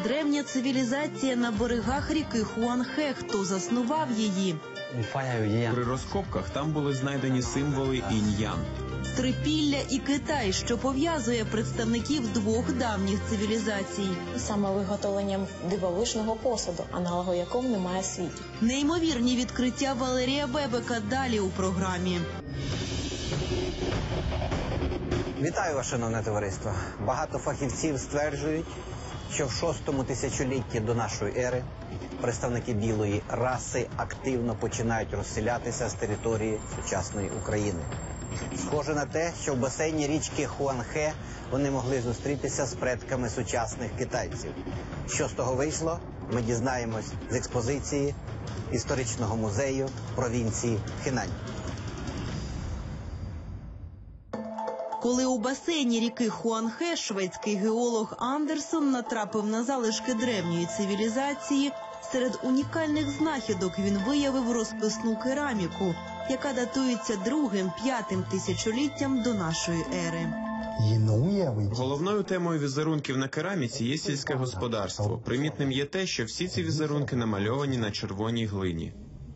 древня цивілізація на берегах ріки Хуанхе. Хто заснував її? При розкопках там були знайдені символи інь-ян. Трипілля і Китай, що пов'язує представників двох давніх цивілізацій. Саме виготовленням дивовижного посуду, аналогу якому немає в світі. Неймовірні відкриття Валерія Бебека далі у програмі. Вітаю вас, шановне товариство. Багато фахівців стверджують, що в 6-му тисячолітті до нашої ери представники білої раси активно починають розселятися з території сучасної України. Схоже на те, що в басейні річки Хуанхе вони могли зустрітися з предками сучасних китайців. Що з того вийшло, ми дізнаємось з експозиції історичного музею провінції Хенань. Коли у басейні ріки Хуанхе шведський геолог Андерсон натрапив на залишки древньої цивілізації, серед унікальних знахідок він виявив розписну кераміку, яка датується 2-5 тисячоліттям до нашої ери. Головною темою візерунків на кераміці є сільське господарство. Примітним є те, що всі ці візерунки намальовані на червоній глині.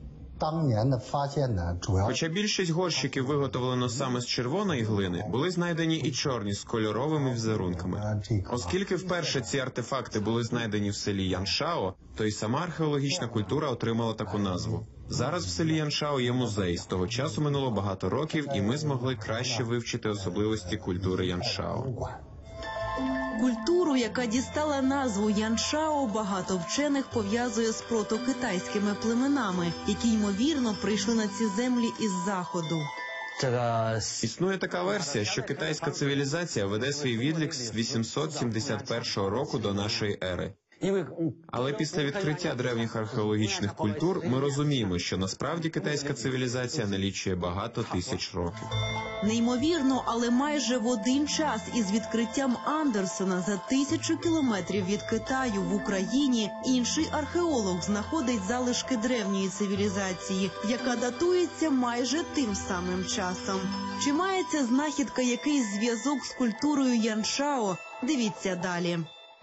Хоча більшість горщиків виготовлено саме з червоної глини, були знайдені і чорні з кольоровими візерунками. Оскільки вперше ці артефакти були знайдені в селі Яншао, то й сама археологічна культура отримала таку назву. Зараз в селі Яншао є музей. З того часу минуло багато років, і ми змогли краще вивчити особливості культури Яншао. Культуру, яка дістала назву Яншао, багато вчених пов'язує з протокитайськими племенами, які, ймовірно, прийшли на ці землі із заходу. Існує така версія, що китайська цивілізація веде свій відлік з 871 року до нашої ери. Але після відкриття древніх археологічних культур ми розуміємо, що насправді китайська цивілізація налічує багато тисяч років. Неймовірно, але майже в один час із відкриттям Андерсона за 1000 кілометрів від Китаю в Україні інший археолог знаходить залишки древньої цивілізації, яка датується майже тим самим часом. Чи має ця знахідка якийсь зв'язок з культурою Яншао? Дивіться далі.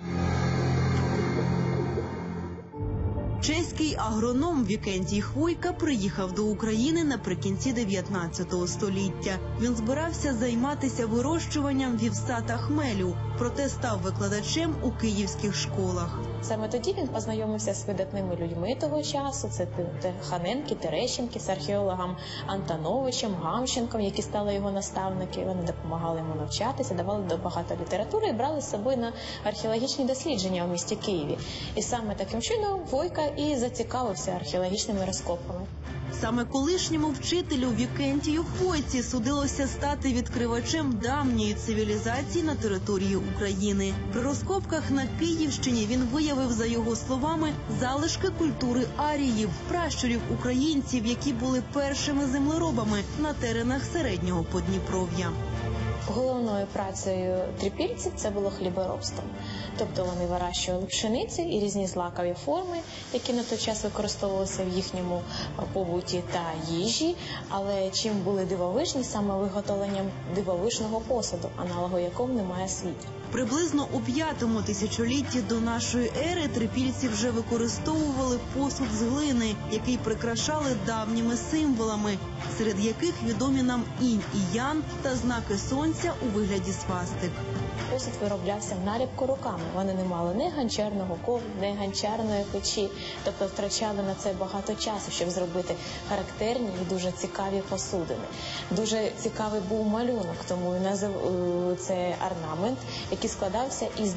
Чеський агроном Вікентій Хвойка приїхав до України наприкінці 19 століття. Він збирався займатися вирощуванням вівса та хмелю, проте став викладачем у київських школах. Саме тоді він познайомився з видатними людьми того часу. Це Ханенки, Терещенки, з археологом Антоновичем, Гамченком, які стали його наставники. Вони допомагали йому навчатися, давали багато літератури і брали з собою на археологічні дослідження у місті Києві. І саме таким чином Хвойка і зацікавився археологічними розкопками. Саме колишньому вчителю Вікентію Хвойці судилося стати відкривачем давньої цивілізації на території України. При розкопках на Київщині він виявив, за його словами, залишки культури аріїв, пращурів українців, які були першими землеробами на теренах середнього Подніпров'я. Головною працею трипільців це було хліборобство. Тобто вони вирощували пшениці і різні злакові форми, які на той час використовувалися в їхньому побуті та їжі. Але чим були дивовижні, саме виготовленням дивовижного посуду, аналогу якому немає в світі. Приблизно у 5-му тисячолітті до нашої ери трипільці вже використовували посуд з глини, який прикрашали давніми символами, серед яких відомі нам інь і ян та знаки сонця у вигляді свастик. Посуд вироблявся в наліпку руками. Вони не мали ні ганчарного кову, ні ганчарної печі, тобто втрачали на це багато часу, щоб зробити характерні і дуже цікаві посудини. Дуже цікавий був малюнок, тому і назив це орнамент, який складався із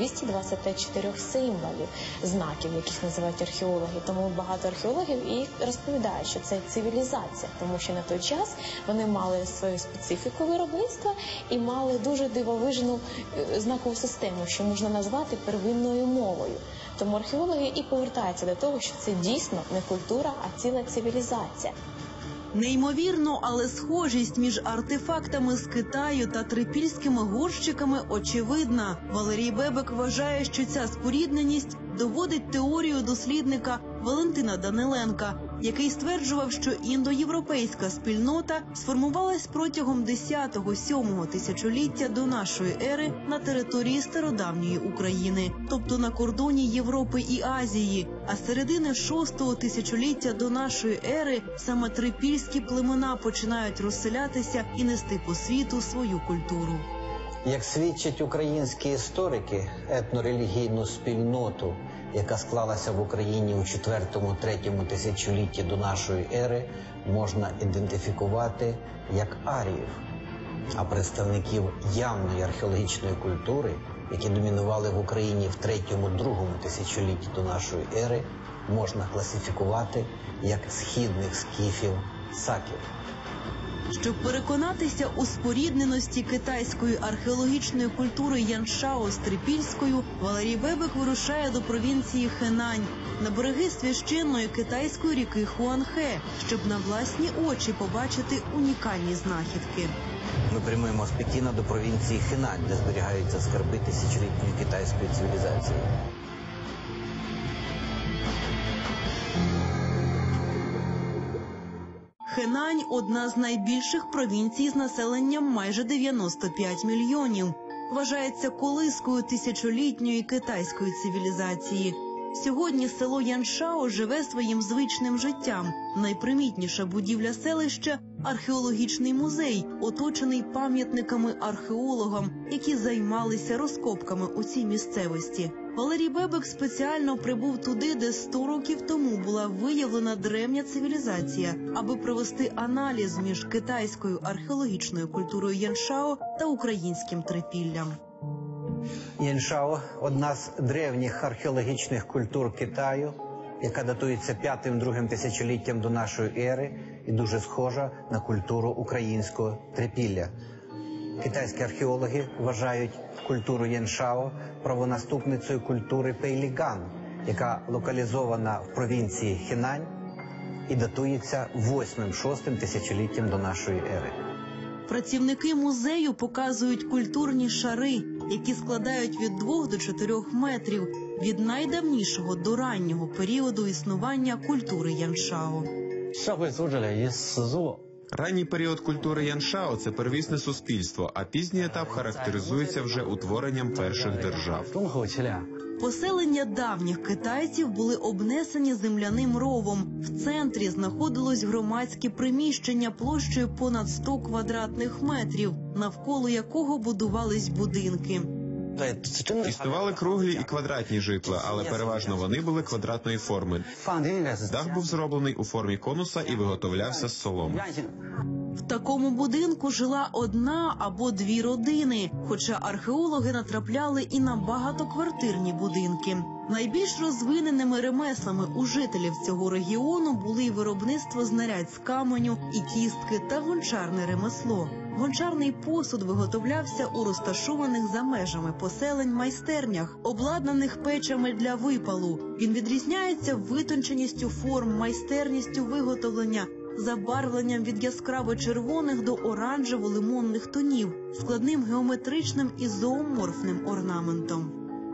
224 символів, знаків, яких називають археологи. Тому багато археологів і розповідають, що це цивілізація, тому що на той час вони мали свою специфіку виробництва і мали дуже дивовижну знакову систему, що можна назвати первинною мовою. Тому археологи і повертаються до того, що це дійсно не культура, а ціла цивілізація. Неймовірно, але схожість між артефактами з Китаю та трипільськими горщиками очевидна. Валерій Бебек вважає, що ця спорідненість доводить теорію дослідника Валентина Даниленка. який стверджував, що індоєвропейська спільнота сформувалась протягом 10-7 тисячоліття до нашої ери на території стародавньої України, тобто на кордоні Європи і Азії, а з середини 6-го тисячоліття до нашої ери саме трипільські племена починають розселятися і нести по світу свою культуру. Як свідчать українські історики, етнорелігійну спільноту, яка склалася в Україні у 4-3 тисячолітті до нашої ери, можна ідентифікувати як аріїв. А представників явної археологічної культури, які домінували в Україні в 3-2 тисячолітті до нашої ери, можна класифікувати як східних скіфів саків. Щоб переконатися у спорідненості китайської археологічної культури Яншао з трипільською, Валерій Бебек вирушає до провінції Хенань на береги священної китайської ріки Хуанхе, щоб на власні очі побачити унікальні знахідки. Ми прямуємо з Пекіна до провінції Хенань, де зберігаються скарби тисячолітньої китайської цивілізації. Хенань – одна з найбільших провінцій з населенням майже 95 мільйонів. Вважається колискою тисячолітньої китайської цивілізації. Сьогодні село Яншао живе своїм звичним життям. Найпримітніша будівля селища – археологічний музей, оточений пам'ятниками археологам, які займалися розкопками у цій місцевості. Валерій Бебек спеціально прибув туди, де 100 років тому була виявлена древня цивілізація, аби провести аналіз між китайською археологічною культурою Яншао та українським трипіллям. Яншао – одна з древніх археологічних культур Китаю, яка датується 5-2 тисячоліттям до нашої ери і дуже схожа на культуру українського трипілля. Китайські археологи вважають культуру Яншао правонаступницею культури Пейліган, яка локалізована в провінції Хенань і датується 8-6 тисячоліттям до нашої ери. Працівники музею показують культурні шари, які складають від 2 до 4 метрів, від найдавнішого до раннього періоду існування культури Яншао. Ранній період культури Яншао – це первісне суспільство, а пізній етап характеризується вже утворенням перших держав. Поселення давніх китайців були обнесені земляним ровом. В центрі знаходилось громадське приміщення площею понад 100 квадратних метрів, навколо якого будувались будинки. Існували круглі і квадратні житла, але переважно вони були квадратної форми. Дах був зроблений у формі конуса і виготовлявся з соломи. В такому будинку жила 1 або 2 родини, хоча археологи натрапляли і на багатоквартирні будинки. Найбільш розвиненими ремеслами у жителів цього регіону були й виробництво знарядь з каменю, і кістки та гончарне ремесло. Гончарний посуд виготовлявся у розташованих за межами поселень майстернях, обладнаних печами для випалу. Він відрізняється витонченістю форм, майстерністю виготовлення, забарвленням від яскраво-червоних до оранжево-лимонних тонів, складним геометричним і зооморфним орнаментом.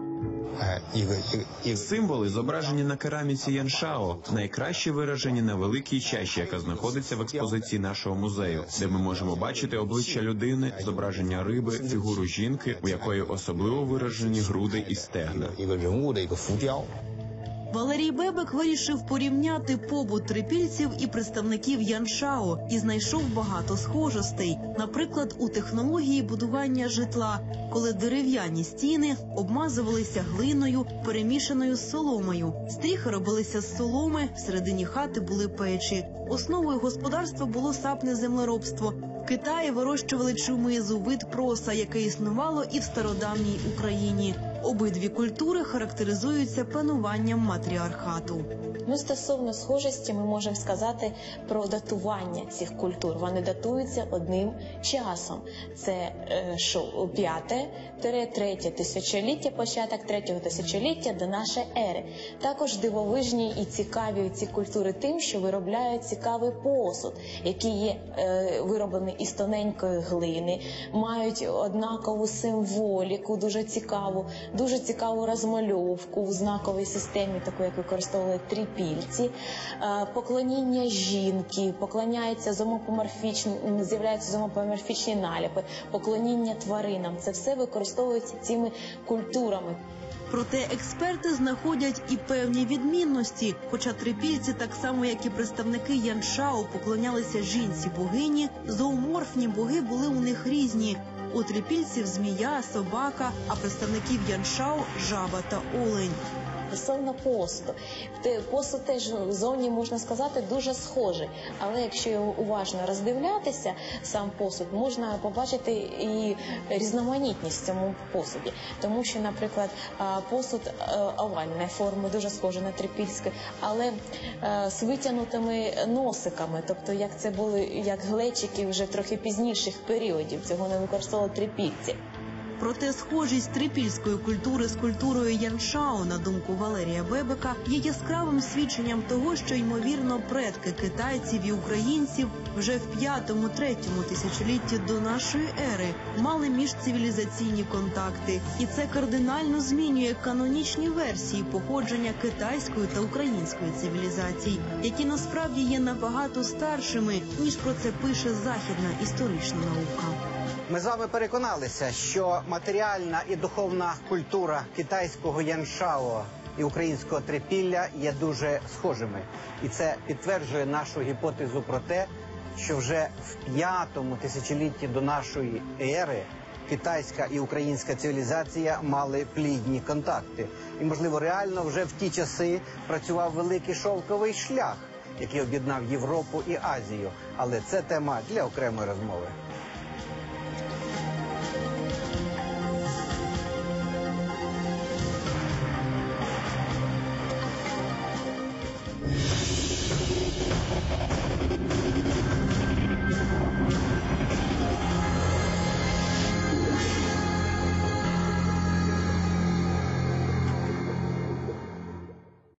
Символи, зображені на кераміці Яншао, найкраще виражені на великій чаші, яка знаходиться в експозиції нашого музею, де ми можемо бачити обличчя людини, зображення риби, фігуру жінки, у якої особливо виражені груди і стегна. Валерій Бебек вирішив порівняти побут трипільців і представників Яншао і знайшов багато схожостей. Наприклад, у технології будування житла, коли дерев'яні стіни обмазувалися глиною, перемішаною з соломою. Стріхи робилися з соломи, всередині хати були печі. Основою господарства було сапне землеробство. В Китаї вирощували чумизу, вид проса, яке існувало і в стародавній Україні. Обидві культури характеризуються пануванням матріархату. Ну, стосовно схожості, ми можемо сказати про датування цих культур. Вони датуються одним часом. Це 5-3 тисячоліття, початок 3-го тисячоліття до нашої ери. Також дивовижні і цікаві ці культури тим, що виробляють цікавий посуд, який є вироблений із тоненької глини, мають однакову символіку, дуже цікаву. дуже цікаву розмальовку в знаковій системі, таку, як використовували трипільці, поклоніння жінки, з'являються зомопоморфічні наліпи, поклоніння тваринам. Це все використовується цими культурами. Проте експерти знаходять і певні відмінності. Хоча трипільці, так само як і представники Яншао, поклонялися жінці-богині, зооморфні боги були у них різні. У трипільців змія, собака, а представників Яншао – жаба та олень. Стосовно посуду. Посуд теж зовні, можна сказати, дуже схожий. Але якщо його уважно роздивлятися, сам посуд, можна побачити і різноманітність в цьому посуді. Тому що, наприклад, посуд овальної форми, дуже схожий на трипільський, але з витягнутими носиками. Тобто, як це були, як глечики вже трохи пізніших періодів. Цього не використовували трипільці. Проте схожість трипільської культури з культурою Яншао, на думку Валерія Бебека, є яскравим свідченням того, що, ймовірно, предки китайців і українців вже в 5-3 тисячолітті до нашої ери мали міжцивілізаційні контакти. І це кардинально змінює канонічні версії походження китайської та української цивілізацій, які насправді є набагато старшими, ніж про це пише західна історична наука. Ми з вами переконалися, що матеріальна і духовна культура китайського Яншао і українського трипілля є дуже схожими. І це підтверджує нашу гіпотезу про те, що вже в 5-му тисячолітті до нашої ери китайська і українська цивілізація мали плідні контакти. І, можливо, реально вже в ті часи працював великий шовковий шлях, який об'єднав Європу і Азію. Але це тема для окремої розмови.